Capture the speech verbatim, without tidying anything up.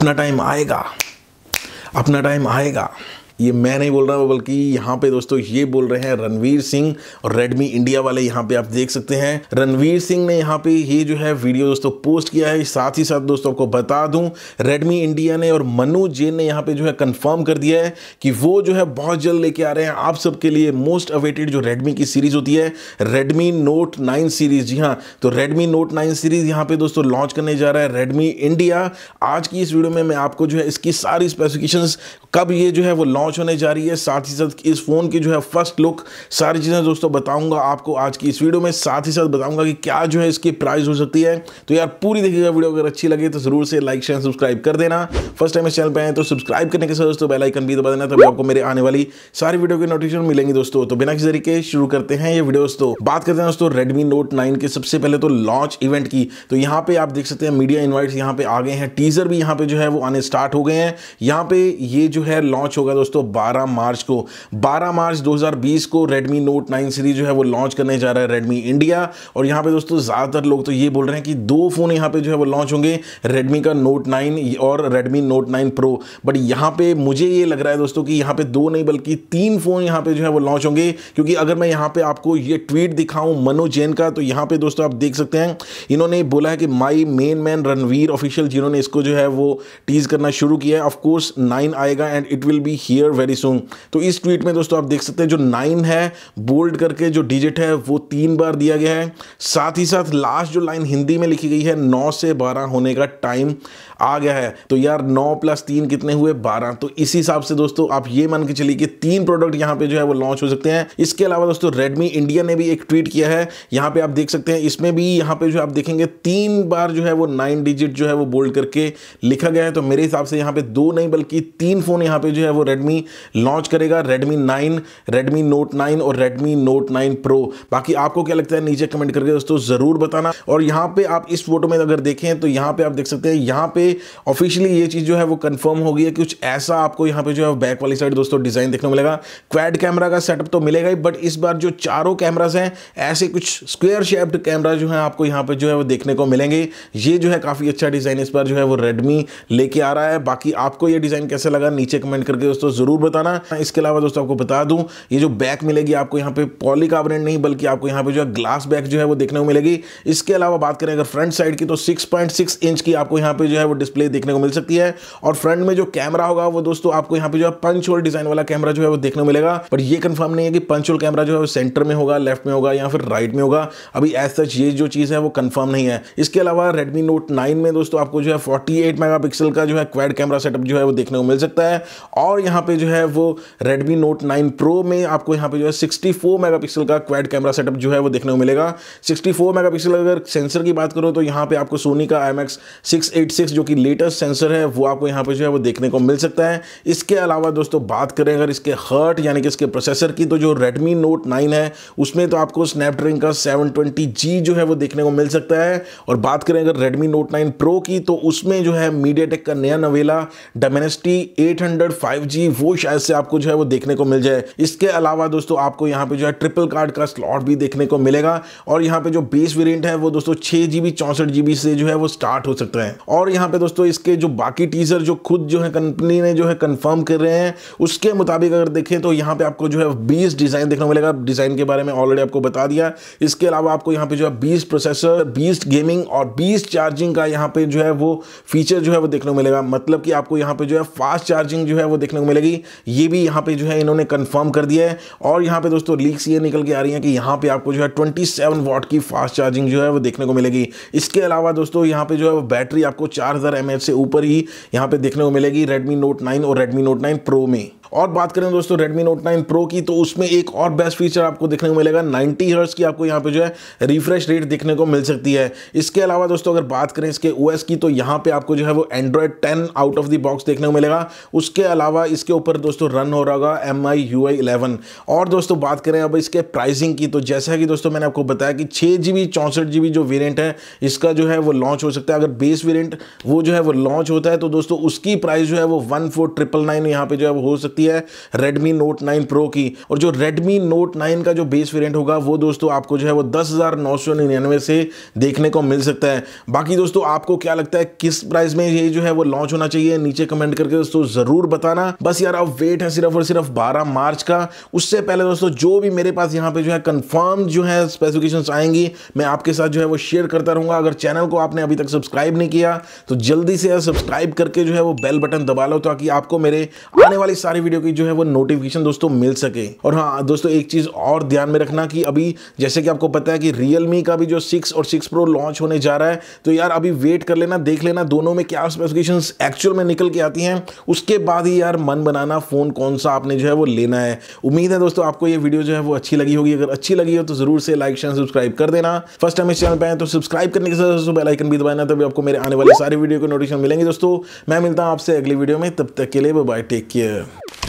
अपना टाइम आएगा, अपना टाइम आएगा। ये मैं नहीं बोल रहा हूँ, बल्कि यहाँ पे दोस्तों ये बोल रहे हैं रणवीर सिंह और रेडमी इंडिया वाले। यहाँ पे आप देख सकते हैं रणवीर सिंह ने यहाँ पे ये जो है वीडियो दोस्तों पोस्ट किया है। साथ ही साथ दोस्तों आपको बता दूं, रेडमी इंडिया ने और मनु जैन ने यहाँ पे जो है कंफर्म कर दिया है कि वो जो है बहुत जल्द लेके आ रहे हैं आप सबके लिए मोस्ट अवेटेड जो रेडमी की सीरीज होती है, रेडमी नोट नाइन सीरीज। जी हाँ, तो रेडमी नोट नाइन सीरीज यहाँ पे दोस्तों लॉन्च करने जा रहा है रेडमी इंडिया। आज की इस वीडियो में मैं आपको जो है इसकी सारी स्पेसिफिकेशंस, कब ये जो है वो लॉन्च होने जा रही है, साथ ही साथ इस फोन की जो है फर्स्ट लुक, सारी चीजें दोस्तों बताऊंगा आपको आज की इस वीडियो में। साथ ही साथ बताऊंगा कि क्या जो है इसकी प्राइस हो सकती है। तो यार पूरी देखिएगा वीडियो, अगर अच्छी लगे तो जरूर से लाइक शेयर सब्सक्राइब कर देना। फर्स्ट टाइम इस चैनल पे आए तो सब्सक्राइब करने के साथ दोस्तों बेल आइकन भी दबा देना, तभी आपको मेरे आने वाली सारी वीडियो की नोटिफिकेशन मिलेंगी दोस्तों। तो बिना किसी तरीके शुरू करते हैं ये वीडियो दोस्तों। बात करते हैं दोस्तों रेडमी नोट नाइन के सबसे पहले तो लॉन्च इवेंट की। तो यहाँ पे आप देख सकते हैं मीडिया इनवाइट्स यहाँ पे आ गए हैं, टीजर भी यहाँ पे जो है वो आने स्टार्ट हो गए हैं। यहाँ पे ये जो है लॉन्च होगा दोस्तों बारह मार्च को। बारह मार्च दो हज़ार बीस को रेडमी नोट नाइन सीरीज जो है वो लॉन्च करने जा रहा है रेडमी इंडिया। और यहाँ पे दोस्तों ज्यादातर लोग तो ये बोल रहे हैं कि दो फोन यहाँ पे जो है वो लॉन्च होंगे, रेडमी का नोट नाइन और Redmi note nine pro. But यहाँ पे मुझे ये लग रहा है दोस्तों कि यहाँ पे दो नहीं बल्कि तीन फोन यहाँ पे जो है वो लॉन्च होंगे। क्योंकि अगर मैं यहाँ पे आपको ये ट्वीट दिखाऊं मनु जैन का, तो यहाँ पे दोस्तों आप देख सकते हैं इन्होंने बोला है कि my main man Ranveer official, जिन्होंने इसको जो है वो टीज करना शुरू किया है। ऑफकोर्स नाइन आएगा and it will be here very soon. तो इस ट्वीट में दोस्तों आप देख सकते हैं जो नाइन है बोल्ड करके जो डिजिट है वो तीन बार दिया गया है। साथ ही साथ लास्ट जो लाइन हिंदी में लिखी गई है नौ से बारह होने का टाइम आ गया है। तो यार नौ प्लस तीन कितने हुए, बारह। तो इसी हिसाब से दोस्तों आप ये मान के चलिए कि तीन प्रोडक्ट यहाँ पे जो है वो लॉन्च हो सकते हैं। इसके अलावा दोस्तों रेडमी इंडिया ने भी एक ट्वीट किया है, यहाँ पे आप देख सकते हैं। इसमें भी यहाँ पे जो आप देखेंगे तीन बार जो है वो नाइन डिजिट जो है वो बोल्ड करके लिखा गया है। तो मेरे हिसाब से यहाँ पे दो नहीं बल्कि तीन फोन यहाँ पे जो है वो रेडमी लॉन्च करेगा, Redmi nine, Redmi note nine और रेडमी नोट नाइन प्रो। बाकी आपको क्या लगता है नीचे कमेंट करके दोस्तों जरूर बताना। और यहाँ पे आप इस फोटो में अगर देखें तो यहाँ पे आप देख सकते हैं, यहाँ पे ऑफिशियली ये चीज जो है वो कंफर्म हो गई है। कुछ ऐसा आपको यहाँ पे जो है बैक वाली साइड दोस्तों डिजाइन देखने को मिलेगा। क्वाड कैमरा का सेटअप तो मिलेगा ही, बट इस बार जो चारों कैमरास हैं ऐसे कुछ स्क्वायर शेप्ड कैमरा जो है आपको यहाँ पे जो है वो देखने को मिलेंगे। ये जो है काफी अच्छा डिजाइन इस बार जो है वो रेडमी लेके आ रहा है। बाकी आपको ये डिजाइन कैसा लगा नीचे कमेंट करके दोस्तों जरूर बताना। इसके अलावा दोस्तों आपको बता दूं, ये जो बैक मिलेगी आपको यहाँ पे पॉलीकार्बोनेट नहीं बल्कि आपको यहाँ पे जो है ग्लास बैक जो है वो देखने को मिलेगी। इसके अलावा बात करें अगर फ्रंट साइड की, तो सिक्स पॉइंट सिक्स इंच की आपको यहाँ पे जो है वो डिस्प्ले देखने को मिल सकती है। और फ्रंट में जो कैमरा होगा वो दोस्तों आपको यहाँ पे जो है पंच होल डिजाइन वाला कैमरा जो है वो देखने को मिलेगा। पर ये कंफर्म नहीं है कि पंच होल कैमरा जो है वो सेंटर में होगा, लेफ्ट में होगा या फिर राइट में होगा। अभी एज सच ये जो चीज है वो कंफर्म नहीं है। इसके अलावा रेडमी नोट नाइन में दोस्तों आपको जो है अड़तालीस मेगापिक्सल का जो है क्वाड कैमरा सेटअप जो है वो देखने को मिल सकता है। और यहाँ पे जो है वो रेडमी नोट नाइन प्रो में आपको यहाँ पे जो है चौंसठ मेगापिक्सल का क्वाड कैमरा सेटअप जो है वो देखने को मिलेगा। चौंसठ मेगापिक्सल अगर सेंसर की बात करो तो यहाँ पे आपको सोनी का I M X six eight six जो कि लेटेस्ट सेंसर है वो आपको यहाँ पे जो है वो देखने को मिल सकता है। इसके अलावा दोस्तों बात करें अगर इसके हर्ट यानी कि इसके प्रोसेसर की, तो जो रेडमी नोट नाइन है उसमें तो आपको स्नैपड्रैगन का सेवन ट्वेंटी जी जो है वो देखने को मिल सकता है। और बात करें अगर रेडमी नोट नाइन प्रो की, तो उसमें जो है मीडियाटेक का नया नवेला Dimensity eight hundred five G वो शायद से आपको जो है वो देखने को मिल जाए। इसके अलावा दोस्तों आपको यहाँ पे जो है ट्रिपल कार्ड का स्लॉट भी देखने को मिलेगा। और यहाँ पे जो बेस वेरिएंट है वो दोस्तों छह जीबी चौसठ जीबी से जो है वो स्टार्ट हो सकता है। और यहाँ पे दोस्तों इसके जो बाकी टीजर जो खुद जो है कंपनी ने जो है कंफर्म कर रहे हैं उसके मुताबिक अगर देखें तो यहाँ पे आपको जो है बीस डिजाइन देखने को मिलेगा। डिजाइन के बारे में ऑलरेडी आपको बता दिया। इसके अलावा आपको यहाँ पे जो है बीस प्रोसेसर, बीस गेमिंग और बीस चार्जिंग का यहाँ पे जो है वो फीचर जो है वो देखने को मिलेगा। मतलब कि आपको यहाँ पे जो है फास्ट चार्जिंग जो है वो देखने को मिलेगी। ये भी यहाँ पे जो है इन्होंने कंफर्म कर दिया है। और यहाँ पे दोस्तों लीक्स ये निकल के आ रही है कि यहाँ पे आपको जो है सत्ताईस वॉट की फास्ट चार्जिंग जो है वो देखने को मिलेगी। इसके अलावा दोस्तों यहाँ पे जो है वो बैटरी आपको चार हज़ार एम एच से ऊपर ही यहाँ पे देखने को मिलेगी रेडमी नोट नाइन और रेडमी नोट नाइन प्रो में। और बात करें दोस्तों रेडमी नोट नाइन प्रो की, तो उसमें एक और बेस्ट फीचर आपको देखने को मिलेगा, नब्बे हर्ट्ज की आपको यहाँ पे जो है रिफ्रेश रेट देखने को मिल सकती है। इसके अलावा दोस्तों अगर बात करें इसके ओएस की, तो यहाँ पे आपको जो है वो Android ten out of the box देखने को मिलेगा। उसके अलावा इसके ऊपर दोस्तों रन हो रहा होगा M I U I eleven. और दोस्तों बात करें अब इसके प्राइसिंग की, तो जैसा कि दोस्तों मैंने आपको बताया कि छः जी बी चौंसठ जी बी जो वेरियंट है इसका जो है वो लॉन्च हो सकता है। अगर बेस वेरियंट वो जो है वो लॉन्च होता है तो दोस्तों उसकी प्राइस जो है वो वन फोर ट्रिपल नाइन यहाँ पे जो है वो हो सकती सकती है Redmi Note नाइन Pro की। और जो Redmi Note नाइन का जो बेस वेरिएंट होगा वो दोस्तों आपको जो है वो दस हजार नौ सौ निन्यानवे से देखने को मिल सकता है। बाकी दोस्तों आपको क्या लगता है किस प्राइस में ये जो है वो लॉन्च होना चाहिए, नीचे कमेंट करके दोस्तों जरूर बताना। बस यार अब वेट है सिर्फ और सिर्फ बारह मार्च का। उससे पहले दोस्तों जो भी मेरे पास यहाँ पे जो है कंफर्म जो है स्पेसिफिकेशंस आएंगी मैं आपके साथ जो है वो शेयर करता रहूंगा। अगर चैनल को आपने अभी तक सब्सक्राइब नहीं किया तो जल्दी से सब्सक्राइब करके जो है वो बेल बटन दबा लो ताकि आपको मेरे आने वाली सारी वीडियो की जो है वो नोटिफिकेशन दोस्तों मिल सके। और हाँ दोस्तों एक चीज और ध्यान में रखना कि अभी जैसे कि आपको पता है कि Realme का भी जो सिक्स और सिक्स Pro लॉन्च होने जा रहा है, तो यार अभी वेट कर लेना, देख लेना दोनों में क्या स्पेसिफिकेशंस एक्चुअल में निकल के आती हैं। उसके बाद ही यार मन बनाना फोन कौन सा आपने जो है वो लेना है। उम्मीद है दोस्तों आपको ये वीडियो जो है वो अच्छी लगी होगी। अगर अच्छी लगी हो तो जरूर से लाइक शेयर सब्सक्राइब कर देना। फर्स्ट टाइम इस चैनल पे आए तो सब्सक्राइब करने के साथ बेल आइकन भी दबाना, तभी आपको मेरे आने वाले सारी वीडियो को नोटिफिकेशन मिलेंगे। दोस्तों मैं मिलता हूं आपसे अगली वीडियो में, तब तक के लिए बाय बाय, टेक केयर।